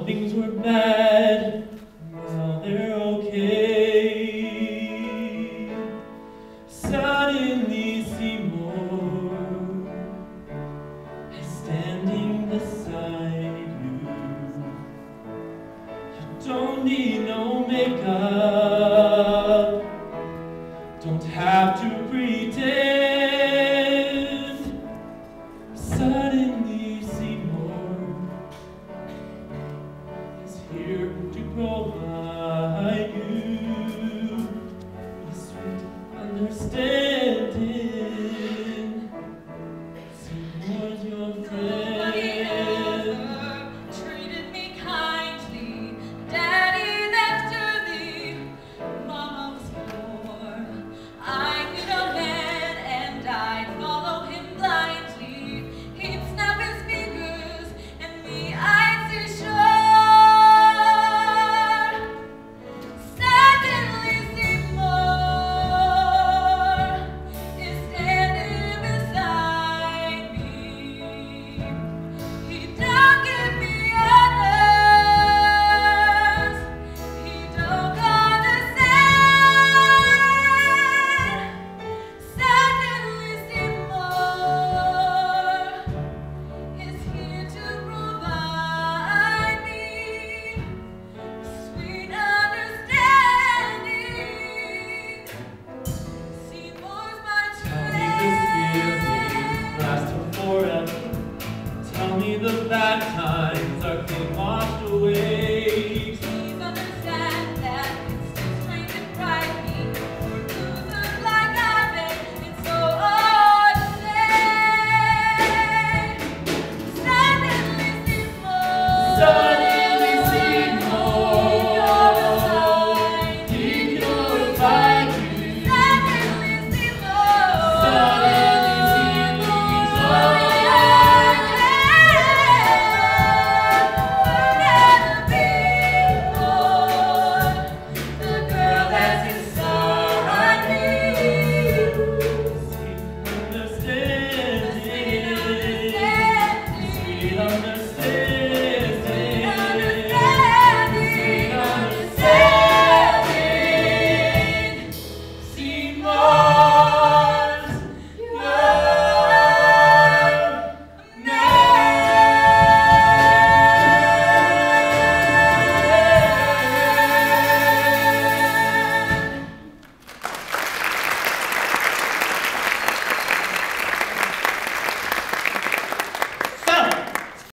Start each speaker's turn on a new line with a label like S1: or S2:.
S1: things were bad, now they're okay. Suddenly Seymour is standing beside you. You don't need no makeup, don't have to pretend. Suddenly Seymour is here to provide you with sweet understanding. Seymour's your
S2: Nobody ever
S1: friend.
S2: treated me kindly. Daddy left early. Mama was poor. I knew no man and I'd follow him blindly. He'd snap his fingers and me I'd say sure. Suddenly Seymour is standing beside me. He don't give me others. He don't understand. Suddenly Seymour is here to provide me sweet understanding. Seymour's my
S1: Tell me this feeling
S2: friend.
S1: lasts forever. Tell me the bad times